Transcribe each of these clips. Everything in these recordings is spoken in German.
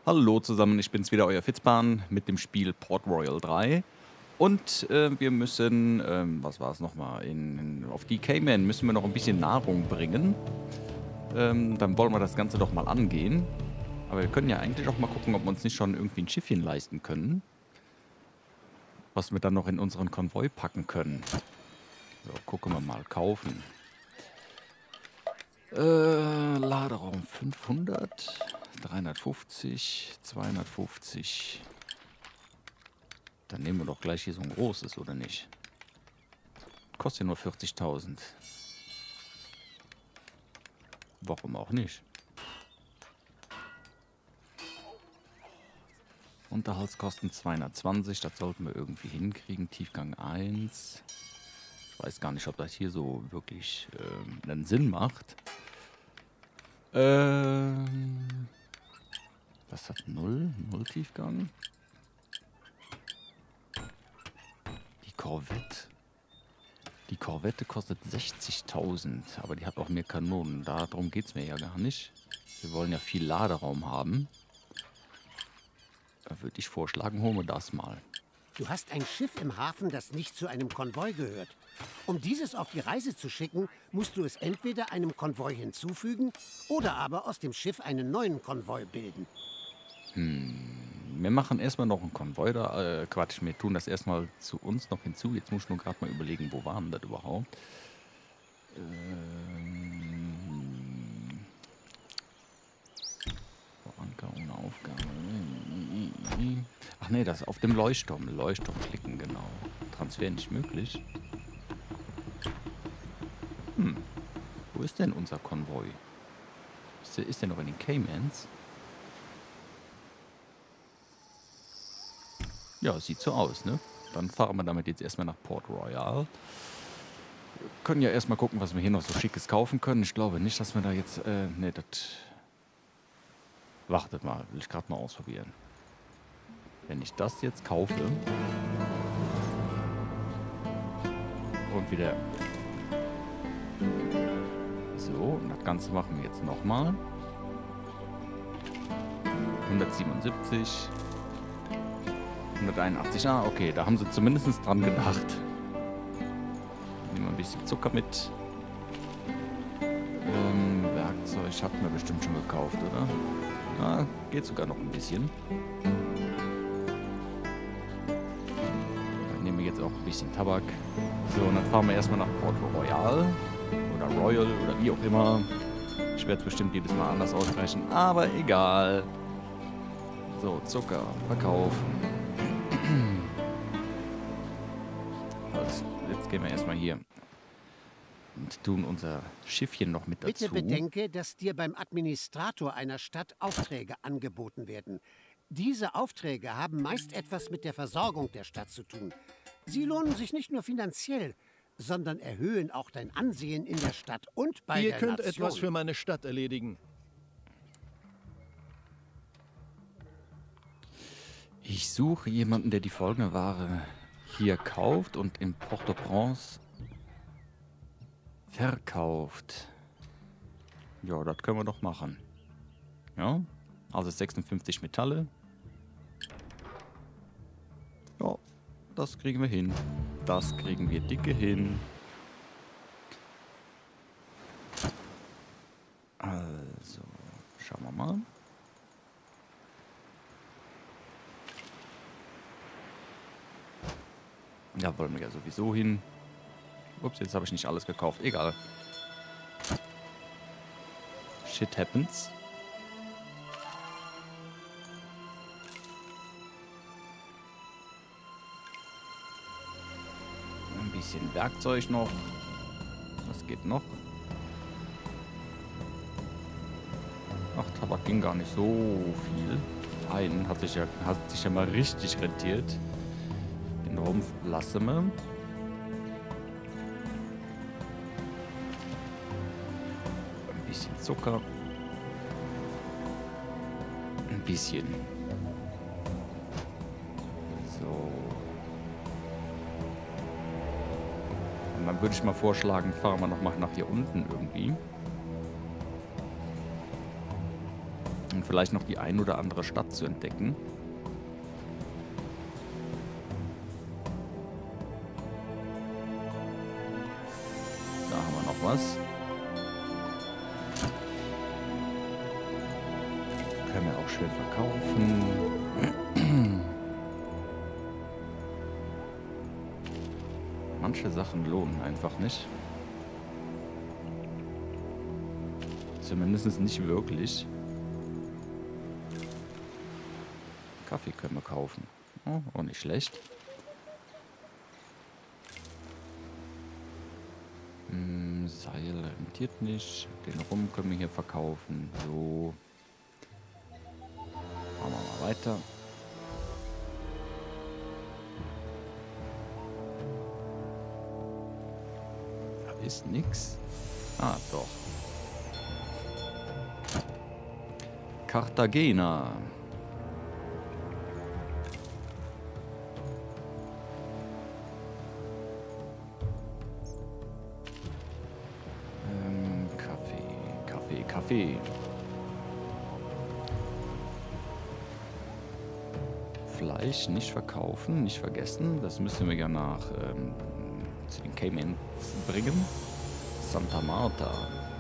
Hallo zusammen, ich bin's wieder, euer Fitzbahn mit dem Spiel Port Royal 3. Und wir müssen, was war es nochmal, auf die Cayman müssen wir noch ein bisschen Nahrung bringen. Dann wollen wir das Ganze doch mal angehen. Aber wir können ja eigentlich auch mal gucken, ob wir uns nicht schon irgendwie ein Schiffchen leisten können. Was wir dann noch in unseren Konvoi packen können. So, gucken wir mal, kaufen. Laderaum 500, 350, 250. Dann nehmen wir doch gleich hier so ein großes, oder nicht? Kostet ja nur 40.000. Warum auch nicht? Unterhaltskosten 220, das sollten wir irgendwie hinkriegen. Tiefgang 1. Ich weiß gar nicht, ob das hier so wirklich einen Sinn macht. Was hat 0? 0 Tiefgang? Die Korvette. Die Korvette kostet 60.000, aber die hat auch mehr Kanonen. Darum geht es mir ja gar nicht. Wir wollen ja viel Laderaum haben. Da würde ich vorschlagen, holen wir das mal. Du hast ein Schiff im Hafen, das nicht zu einem Konvoi gehört. Um dieses auf die Reise zu schicken, musst du es entweder einem Konvoi hinzufügen oder aber aus dem Schiff einen neuen Konvoi bilden. Wir machen erstmal noch einen Konvoi da. Quatsch, wir tun das erstmal zu uns noch hinzu. Jetzt muss ich nur gerade mal überlegen, wo waren das überhaupt? Anker ohne Aufgabe. Ach nee, das auf dem Leuchtturm. Leuchtturm klicken, genau. Transfer nicht möglich. Wo ist denn unser Konvoi? Ist der noch in den Caymans? Ja, sieht so aus, ne? Dann fahren wir damit jetzt erstmal nach Port Royal. Wir können ja erstmal gucken, was wir hier noch so Schickes kaufen können. Ich glaube nicht, dass wir da jetzt... ne, das... Wartet mal, will ich gerade mal ausprobieren. Wenn ich das jetzt kaufe... Und wieder... So, und das Ganze machen wir jetzt nochmal. 177... 181, okay, da haben sie zumindest dran gedacht. Nehmen wir ein bisschen Zucker mit. Werkzeug hatten wir bestimmt schon gekauft, oder? Ja, geht sogar noch ein bisschen. Dann nehmen wir jetzt auch ein bisschen Tabak. So, und dann fahren wir erstmal nach Port Royal. Oder Royal, oder wie auch immer. Ich werde es bestimmt jedes Mal anders aussprechen, aber egal. So, Zucker, verkaufen. Also, jetzt gehen wir erstmal hier und tun unser Schiffchen noch mit dazu. Bitte bedenke, dass dir beim Administrator einer Stadt Aufträge angeboten werden. Diese Aufträge haben meist etwas mit der Versorgung der Stadt zu tun. Sie lohnen sich nicht nur finanziell, sondern erhöhen auch dein Ansehen in der Stadt und bei der Nation. Ihr könnt etwas für meine Stadt erledigen. Ich suche jemanden, der die folgende Ware hier kauft und in Port-au-Prince verkauft. Ja, das können wir doch machen. Ja, also 56 Metalle. Ja, das kriegen wir hin. Das kriegen wir dicke hin. Also, schauen wir mal. Ja, wollen wir ja sowieso hin. Ups, jetzt habe ich nicht alles gekauft. Egal. Shit happens. Ein bisschen Werkzeug noch. Was geht noch? Ach, Tabak ging gar nicht so viel. Einen hat sich ja mal richtig rentiert. Den Rumpf lassen wir. Ein bisschen Zucker. Ein bisschen. So. Und dann würde ich mal vorschlagen, fahren wir noch mal nach hier unten irgendwie. vielleicht noch die ein oder andere Stadt zu entdecken. Da haben wir noch was. Können wir auch schön verkaufen. Manche Sachen lohnen einfach nicht. Zumindest nicht wirklich. Kaffee können wir kaufen. Oh, auch nicht schlecht. Seil rentiert nicht. Den Rum können wir hier verkaufen. So. Machen wir mal weiter. Da ist nix. Ah, doch. Cartagena. Kaffee. Fleisch nicht verkaufen, nicht vergessen. Das müssen wir ja nach zu den Caymans bringen. Santa Marta.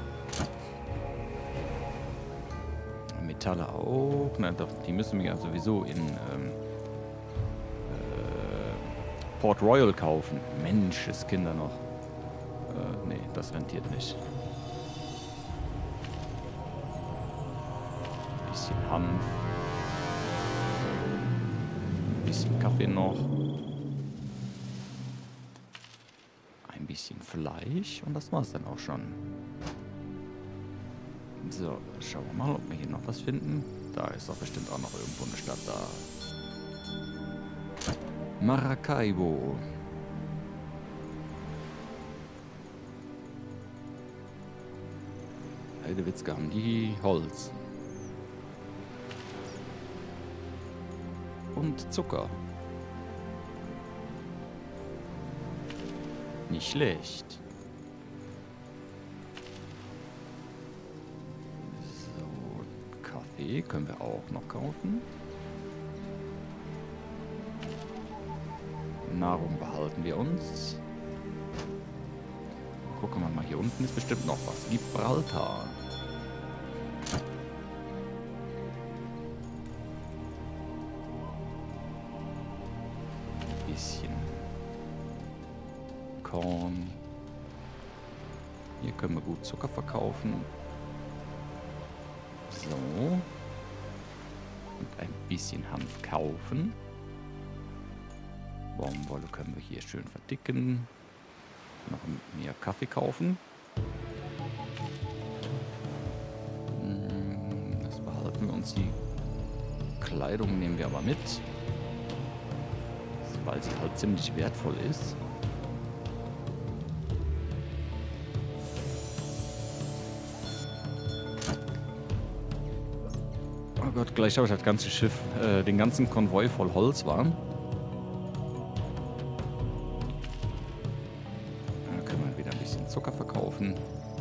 Metalle auch. Na doch, die müssen wir ja sowieso in Port Royal kaufen. Mensch, ist Kinder noch. Nee, das rentiert nicht. Bisschen Hanf. Bisschen Kaffee noch. Ein bisschen Fleisch und das war's dann auch schon. So, schauen wir mal, ob wir hier noch was finden. Da ist doch bestimmt auch noch irgendwo eine Stadt da. Maracaibo. Heidewitzka haben die Holz. Und Zucker. Nicht schlecht. So, Kaffee können wir auch noch kaufen. Nahrung behalten wir uns. Gucken wir mal, hier unten ist bestimmt noch was. Gibraltar. Bisschen Korn. Hier können wir gut Zucker verkaufen. So. Und ein bisschen Hanf kaufen. Baumwolle können wir hier schön verdicken. Noch mehr Kaffee kaufen. Das behalten wir uns. Die Kleidung nehmen wir aber mit. Weil sie halt ziemlich wertvoll ist. Oh Gott, gleich habe ich das ganze Schiff, den ganzen Konvoi voll Holz war. Da können wir wieder ein bisschen Zucker verkaufen.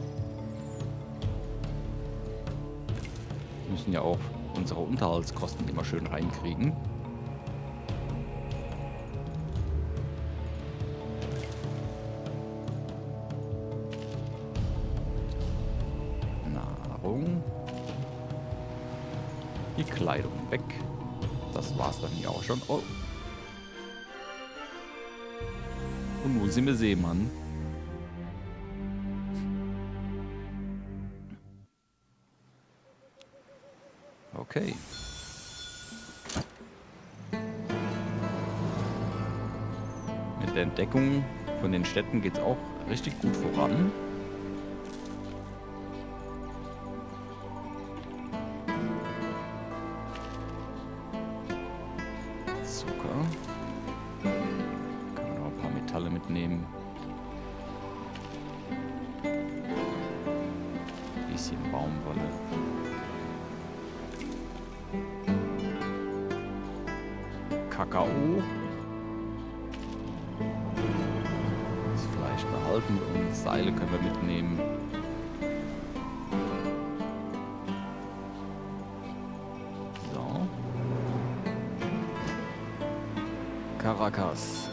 Wir müssen ja auch unsere Unterhaltskosten immer schön reinkriegen. Die Kleidung weg. Das war's dann hier auch schon. Oh. Und nun sind wir Seemann. Okay. Mit der Entdeckung von den Städten geht's auch richtig gut voran. Mitnehmen. Bisschen Baumwolle. Kakao. Das Fleisch behalten und Seile können wir mitnehmen. Caracas.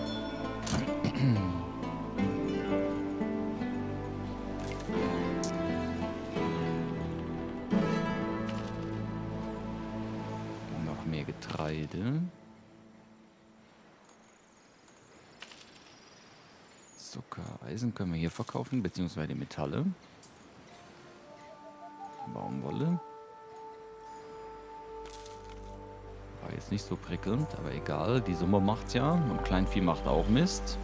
Noch mehr Getreide. Zucker, Eisen können wir hier verkaufen, beziehungsweise die Metalle. Baumwolle. War jetzt nicht so prickelnd, aber egal. Die Summe macht's ja. Und Kleinvieh macht auch Mist.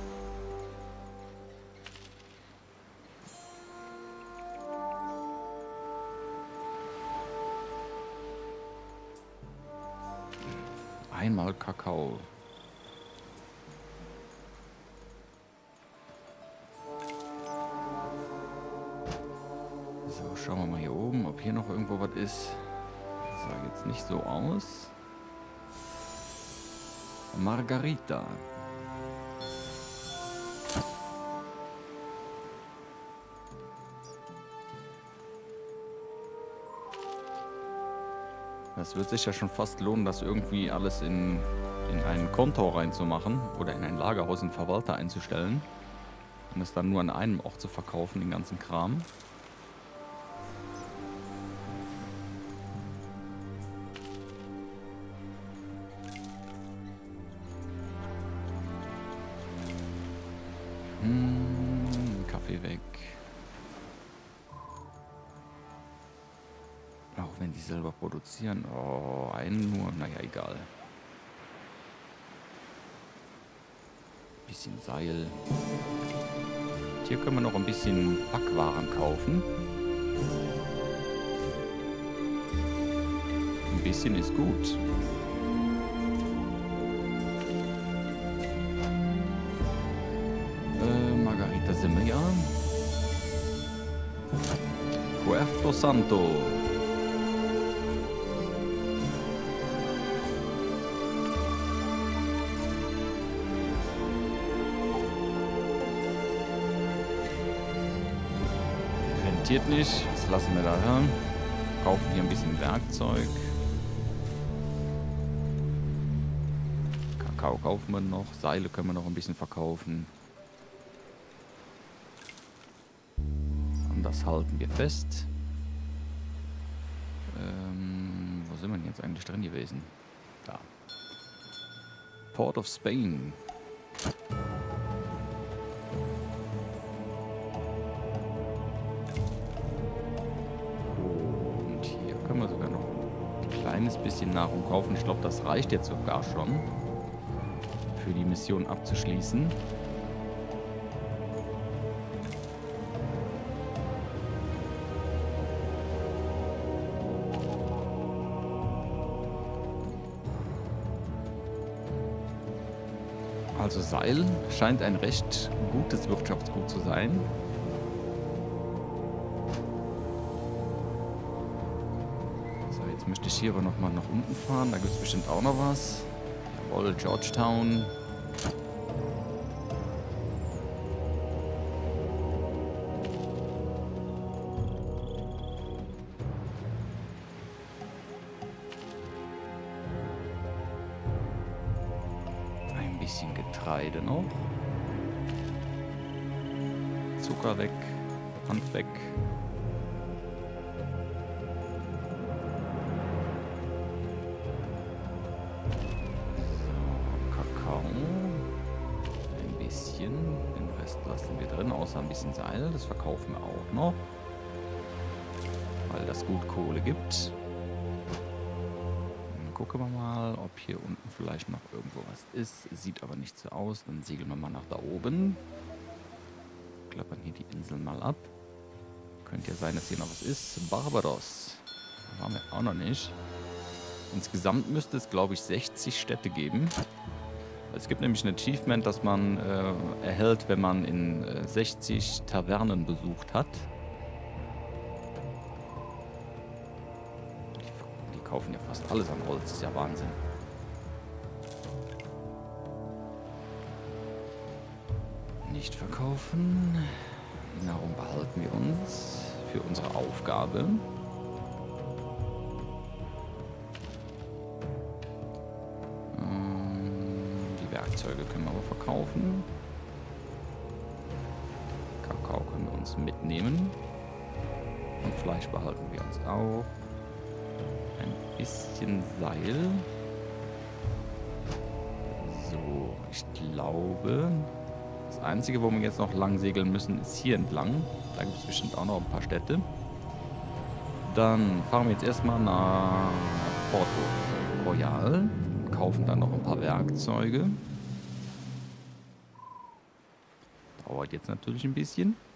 Einmal Kakao. So, schauen wir mal hier oben, ob hier noch irgendwo was ist. Das sah jetzt nicht so aus. Margarita. Das wird sich ja schon fast lohnen, das irgendwie alles in ein Konto reinzumachen oder in ein Lagerhaus, einen Verwalter einzustellen und es dann nur an einem Ort zu verkaufen, den ganzen Kram. Kaffee weg. Auch wenn die selber produzieren. Oh, einen nur. Naja, egal. Bisschen Seil. Hier können wir noch ein bisschen Backwaren kaufen. Ein bisschen ist gut. Margarita sind wir ja. Puerto Santo. Rentiert nicht. Das lassen wir da. Kaufen hier ein bisschen Werkzeug. Kakao kaufen wir noch. Seile können wir noch ein bisschen verkaufen. Das halten wir fest. Wo sind wir denn jetzt eigentlich drin gewesen? Da. Port of Spain. Und hier können wir sogar noch ein kleines bisschen Nahrung kaufen. Ich glaube, das reicht jetzt sogar schon, für die Mission abzuschließen. Also Seil scheint ein recht gutes Wirtschaftsgut zu sein. So, jetzt möchte ich hier aber nochmal nach unten fahren. Da gibt es bestimmt auch noch was. Jawohl, Georgetown. Bisschen Getreide noch. Zucker weg. Hanf weg. So, Kakao. Ein bisschen. Den Rest lassen wir drin, außer ein bisschen Seil. Das verkaufen wir auch noch. Weil das gut Kohle gibt. Gucken wir mal, ob hier unten vielleicht noch irgendwo was ist. Sieht aber nicht so aus. Dann segeln wir mal nach da oben. Klappern hier die Insel mal ab. Könnte ja sein, dass hier noch was ist. Barbados. Da waren wir auch noch nicht. Insgesamt müsste es, glaube ich, 60 Städte geben. Es gibt nämlich ein Achievement, das man erhält, wenn man in 60 Tavernen besucht hat. Kaufen ja fast alles an Holz, das ist ja Wahnsinn. Nicht verkaufen. Die Nahrung behalten wir uns für unsere Aufgabe. Die Werkzeuge können wir aber verkaufen. Kakao können wir uns mitnehmen. Und Fleisch behalten wir uns auch. Ein bisschen Seil. So, ich glaube, das Einzige, wo wir jetzt noch lang segeln müssen, ist hier entlang. Da gibt es bestimmt auch noch ein paar Städte. Dann fahren wir jetzt erstmal nach Port Royal. Kaufen dann noch ein paar Werkzeuge. Dauert jetzt natürlich ein bisschen.